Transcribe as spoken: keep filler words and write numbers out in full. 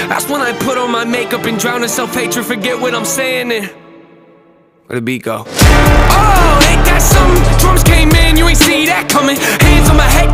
That's when I put on my makeup and drown in self-hatred. Forget what I'm saying and where the beat go? Oh, ain't that something?